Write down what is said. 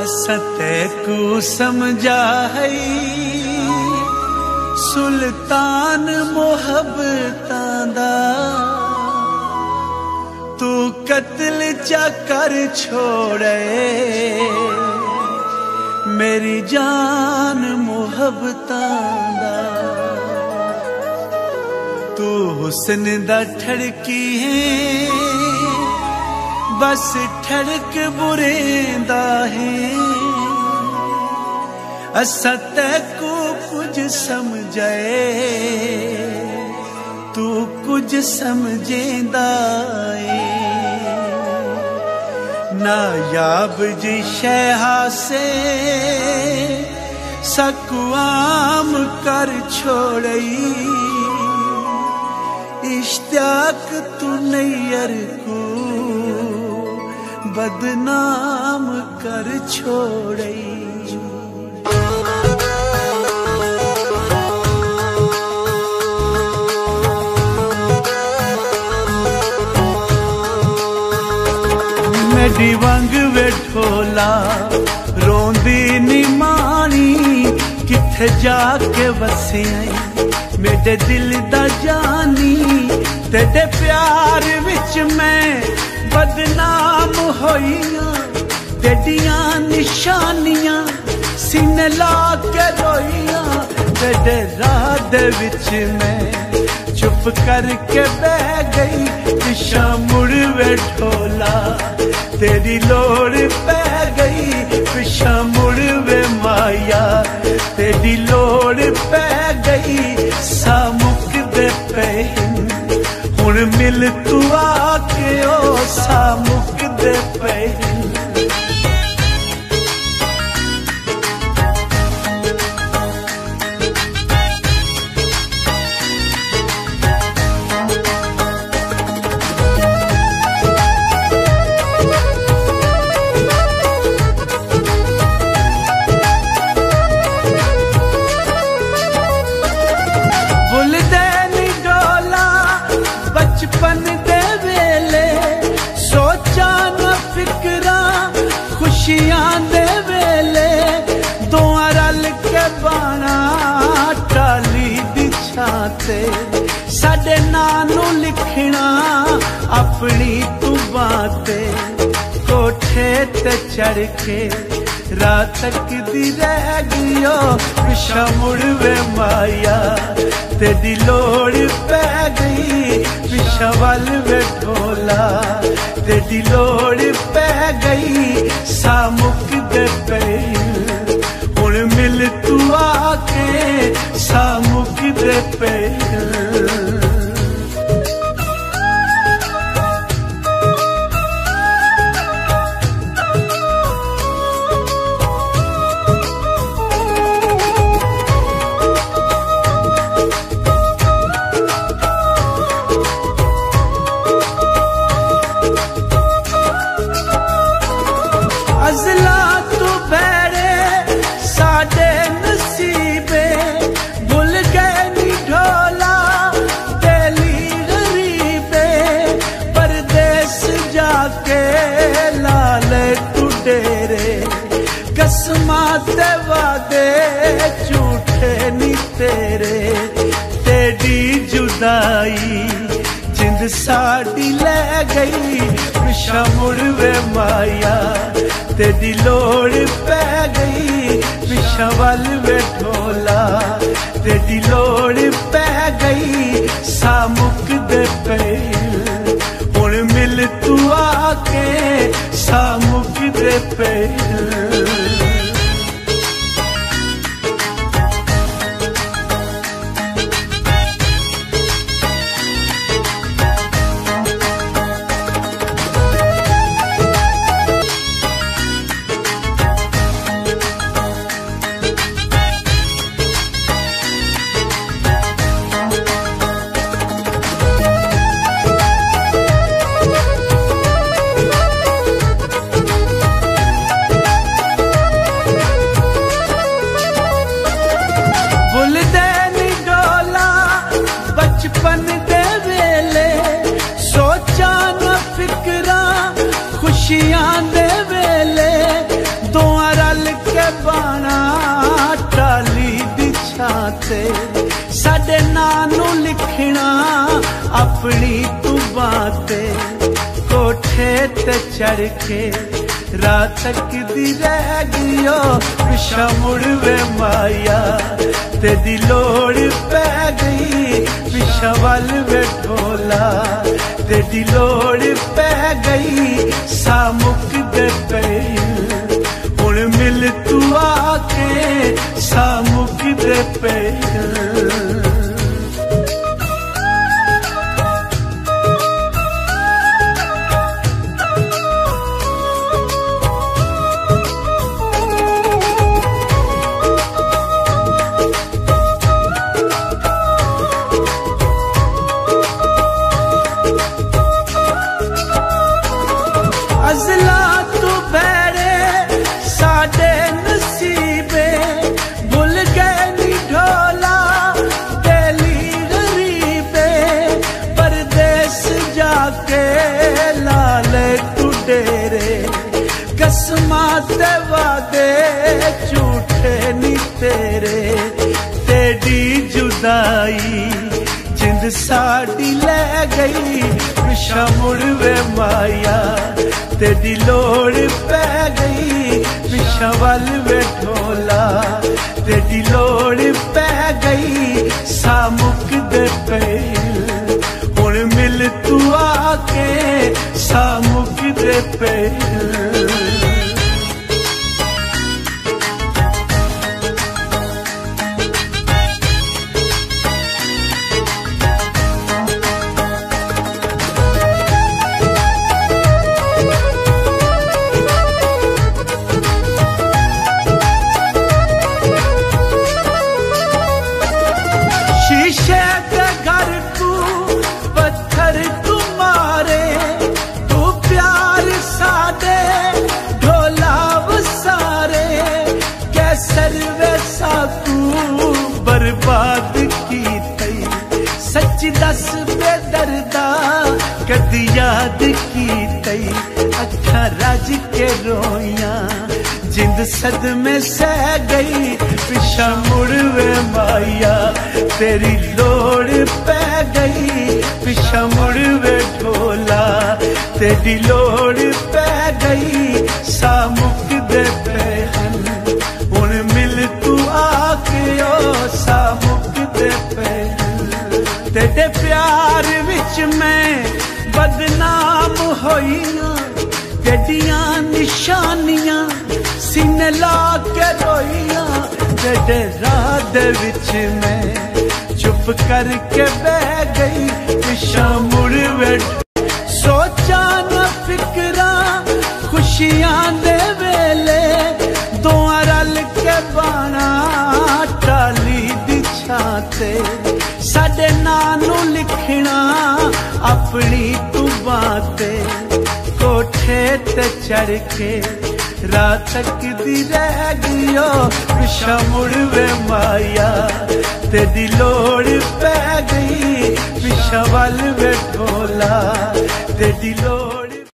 सतैकू समझा है सुल्तान मोहब्बतां दा, तू कत्ल चा कर छोड़े मेरी जान मोहब्बतां दा। तू हुस्न दा ठड़की है बस ठड़क बुरेंदा है, असा तैकू कुछ समझे तू कुछ समझेंदा है। नायाब जी शहा से सकुआम कर छोड़ई, इश्तियाक तू नैयर को बदनाम कर छोड़ई। मेरी वंग वेठोला रोंदी नी मानी, किथे जाके वसियाई मेरे दिल दा जानी। तेरे प्यार विच मैं बदनाम होइयां, तेडियां निशानियां सीने ला के रोइयां। तेरे राह दे विच मैं चुप करके बह गई, पिछा मुड़ वेठोला तेरी लोड़ पै गई। पिछा मुड़ वे माया तेरी लोड़ पै गई। सा मुकदे पे हुण मिल तू आके ओ सा मुकदे पे। बचपन दे वेले सोचा न फिकरा, खुशियां दे वेले दोआ रल के बाना टाली दी छाते। साडे नानू लिखना अपनी तू बातें, कोठे ते चढ़ के रात तक दी रह गयो। पिछा मुड़ वे माया तेरी लोड़ पै गई। पिछा वल वे ढोला तेरी लोड़ पै गई। सा मुकदे पे हुण मिल तू आके सा मुकदे पे। अज़ला तू बैरे साडे नसीबे, भुल गए नी ढोला तेली गरीबे। परदेस जाके लाले तू डेरे, कसमा ते वादे झूठे नी तेरे। तेरी जुदाई जिंद साड़ी ले गई। पिछा मुड़ वे माया तेरी लोड़ पै गई। पिछा वल वे ढोला तेरी लोड़ पै गई। सा मुकदे पे हुण मिल तू आके सा मुकदे पे। बचपन दे वेले सोचा न फिकरा, खुशियां दे वेले दोआं रल के बाणा टाली दी छां ते साडे नां नूं लिखना अपनी तू बातें कोठे ते चढ़ के रात तक दी रह गई पिछा मुड़ वे माया तेरी लोड़ पै गई पिछा वल वे ढोला तेरी लोड़ पै गई सा मुक दे पे हुण मिल तू आके सा मुक दे पे अज़ला तू बैरे साडे नसीबे भुल गए नी ढोला दिली गरीबे परदेस जाके लाले तू डेरे कसमा ते वादे झूठे नी तेरे तेरी जुदाई जिंद साड़ी ले गई पिछा मुड़ वे माया तेरी लोड़ पै गई पिछा वल वे ढोला तेरी लोड़ पै गई सा मुक दे पे हुण मिल तू आके सा मुक दे पे शीशे के घर तू पत्थर तू मारे तू प्यार सादे ढोला सारे कैसर वैसा तू बर्बाद की तई सच दस बेदर्दा कदी याद की तई अखा रज के रोइया जिंद सदमे सह गई पिछा मुड़ वे माया तेरी लोड़ पै गई पिछा मुड़ वे ढोला तेरी लोड़ पै गई सा मुक दे पे हुण मिल तू आके ओ सा मुक दे पे तेरे प्यार विच मैं बदनाम होई ना तेरियां निशानियां सीने ला के रोइया तेरे राह दे विच मैं चुप करके बह गई पिछा मुड़ वे सोचा न फिकरा खुशियां दे वेले दोआं रल के बाणा टाली दी छां ते साडे नां नूं लिखना अपनी तू बातें कोठे ते चढ़ के रात तक दी रह गई पिछा मुड़ वे माया तेरी लोड़ पै गई पिछा वल वे ढोला तेरी लोड़